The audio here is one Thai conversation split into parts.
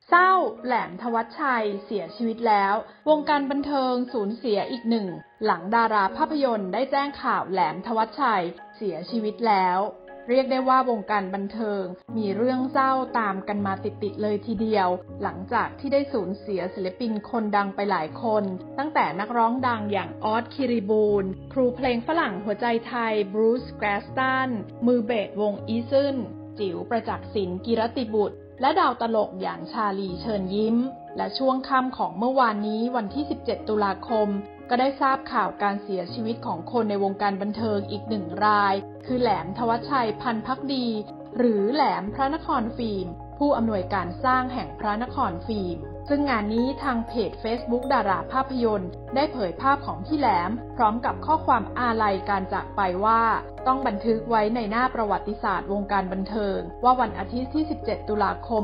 เศร้าแหลมทวัชชัยเสียชีวิตแล้ววงการบันเทิงสูญเสียอีกหนึ่งหลังดาราภาพยนตร์ได้แจ้งข่าวแหลมทวัชชัยเสียชีวิตแล้วเรียกได้ว่าวงการบันเทิงมีเรื่องเศร้าตามกันมาติดๆเลยทีเดียวหลังจากที่ได้สูญเสียศิลปินคนดังไปหลายคนตั้งแต่นักร้องดังอย่างออสคิริบูลครูเพลงฝรั่งหัวใจไทยบรูซแกรสตันมือเบสวงอีซึนจิ๋วประจักษ์ศิลป์กิรติบุตรและดาวตลกอย่างชาลีเชิญยิ้มและช่วงค่ำของเมื่อวานนี้วันที่17ตุลาคมก็ได้ทราบข่าวการเสียชีวิตของคนในวงการบันเทิงอีกหนึ่งรายคือแหลมทวัชชัยพันธุ์ภักดีหรือแหลมพระนครฟิล์มผู้อำนวยการสร้างแห่งพระนครฟิล์มซึ่งงานนี้ทางเพจ Facebook ดาราภาพยนตร์ได้เผยภาพของพี่แหลมพร้อมกับข้อความอาลัยการจากไปว่าต้องบันทึกไว้ในหน้าประวัติศาสตร์วงการบันเทิงว่าวันอาทิตย์ที่17ตุลาคม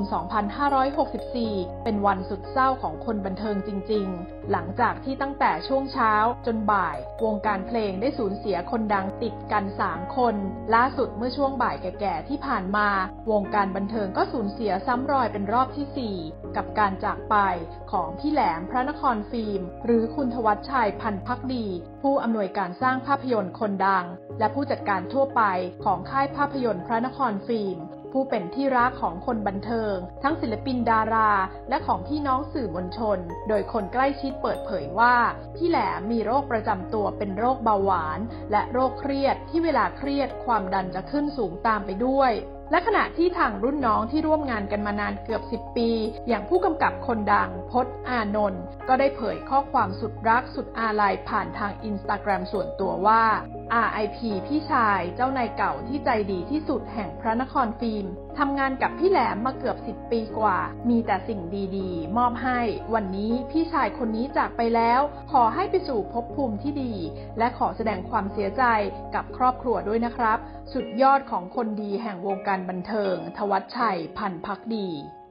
2564เป็นวันสุดเศร้าของคนบันเทิงจริงๆหลังจากที่ตั้งแต่ช่วงเช้าจนบ่ายวงการเพลงได้สูญเสียคนดังติดกัน3คนล่าสุดเมื่อช่วงบ่ายแก่ๆที่ผ่านมาวงการบันเทิงก็สูญเสียซ้ำรอยเป็นรอบที่4กับการจากไปของพี่แหลมพระนครฟิล์มหรือคุณทวัชชัยพันธุ์ภักดีผู้อำนวยการสร้างภาพยนตร์คนดังและผู้จัดการทั่วไปของค่ายภาพยนตร์พระนครฟิล์มผู้เป็นที่รักของคนบันเทิงทั้งศิลปินดาราและของพี่น้องสื่อมวลชนโดยคนใกล้ชิดเปิดเผยว่าพี่แหลมมีโรคประจำตัวเป็นโรคเบาหวานและโรคเครียดที่เวลาเครียดความดันจะขึ้นสูงตามไปด้วยและขณะที่ทางรุ่นน้องที่ร่วมงานกันมานานเกือบ10ปีอย่างผู้กำกับคนดังพจน์อานนท์ก็ได้เผยข้อความสุดรักสุดอาลัยผ่านทาง Instagram ส่วนตัวว่า RIP พี่ชายเจ้านายเก่าที่ใจดีที่สุดแห่งพระนครฟิล์มทำงานกับพี่แหลมมาเกือบ10ปีกว่ามีแต่สิ่งดีๆมอบให้วันนี้พี่ชายคนนี้จากไปแล้วขอให้ไปสู่ภพภูมิที่ดีและขอแสดงความเสียใจกับครอบครัวด้วยนะครับสุดยอดของคนดีแห่งวงการบันเทิงทวัชชัยพันธุ์ภักดี